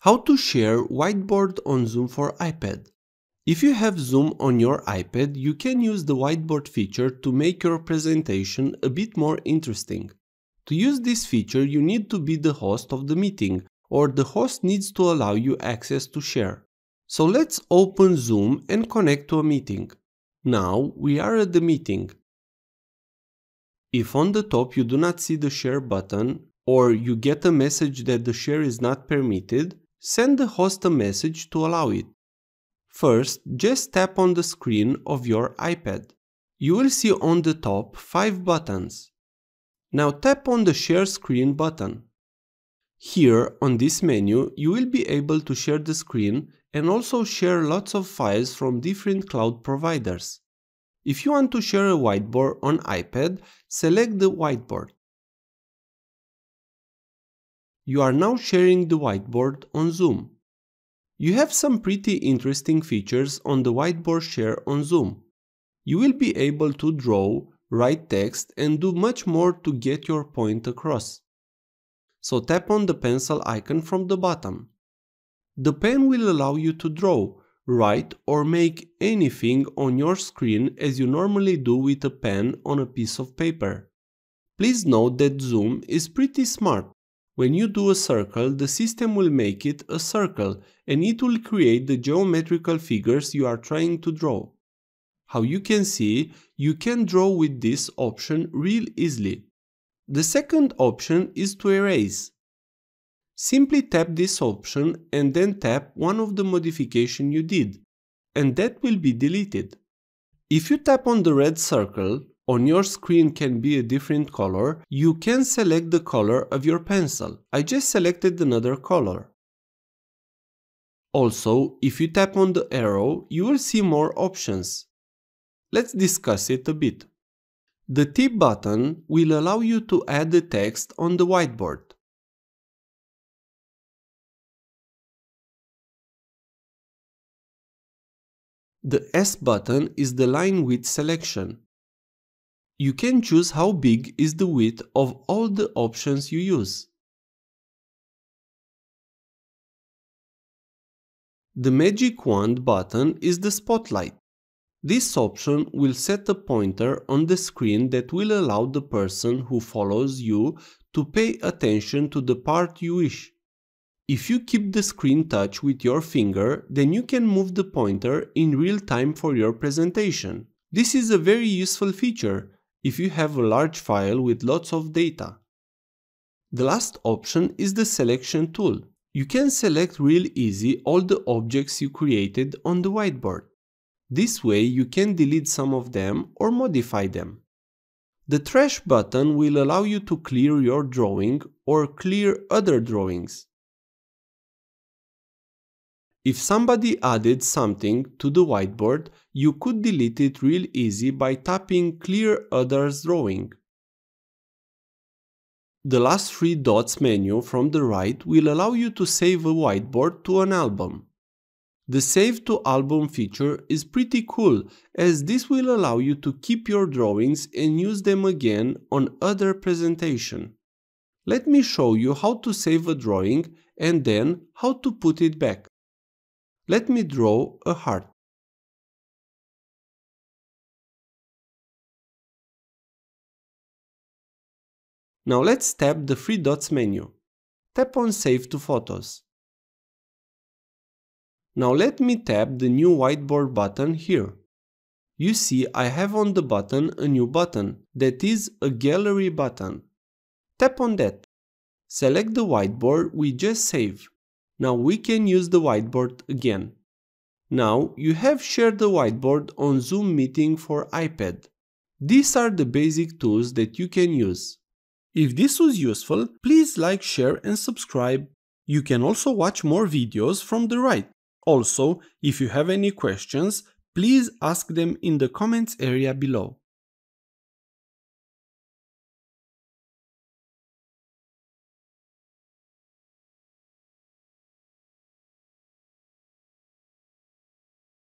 How to share whiteboard on Zoom for iPad. If you have Zoom on your iPad, you can use the whiteboard feature to make your presentation a bit more interesting. To use this feature, you need to be the host of the meeting, or the host needs to allow you access to share. So let's open Zoom and connect to a meeting. Now we are at the meeting. If on the top you do not see the share button, or you get a message that the share is not permitted, send the host a message to allow it. First, just tap on the screen of your iPad. You will see on the top 5 buttons. Now tap on the Share Screen button. Here on this menu, you will be able to share the screen and also share lots of files from different cloud providers. If you want to share a whiteboard on iPad, select the whiteboard. You are now sharing the whiteboard on Zoom. You have some pretty interesting features on the whiteboard share on Zoom. You will be able to draw, write text, and do much more to get your point across. So tap on the pencil icon from the bottom. The pen will allow you to draw, write, or make anything on your screen as you normally do with a pen on a piece of paper. Please note that Zoom is pretty smart. When you do a circle, the system will make it a circle and it will create the geometrical figures you are trying to draw. How you can see, you can draw with this option real easily. The second option is to erase. Simply tap this option and then tap one of the modifications you did, and that will be deleted. If you tap on the red circle, on your screen can be a different color, you can select the color of your pencil. I just selected another color. Also, if you tap on the arrow, you will see more options. Let's discuss it a bit. The tip button will allow you to add the text on the whiteboard. The S button is the line width selection. You can choose how big is the width of all the options you use. The magic wand button is the spotlight. This option will set a pointer on the screen that will allow the person who follows you to pay attention to the part you wish. If you keep the screen touch with your finger, then you can move the pointer in real time for your presentation. This is a very useful feature if you have a large file with lots of data. The last option is the selection tool. You can select real easy all the objects you created on the whiteboard. This way you can delete some of them or modify them. The trash button will allow you to clear your drawing or clear other drawings. If somebody added something to the whiteboard, you could delete it real easy by tapping Clear Others Drawing. The last 3 dots menu from the right will allow you to save a whiteboard to an album. The Save to Album feature is pretty cool, as this will allow you to keep your drawings and use them again on other presentation. Let me show you how to save a drawing and then how to put it back. Let me draw a heart. Now let's tap the 3 dots menu. Tap on Save to Photos. Now let me tap the new whiteboard button here. You see I have on the button a new button, that is a gallery button. Tap on that. Select the whiteboard we just saved. Now we can use the whiteboard again. Now you have shared the whiteboard on Zoom meeting for iPad. These are the basic tools that you can use. If this was useful, please like, share and subscribe. You can also watch more videos from the right. Also, if you have any questions, please ask them in the comments area below.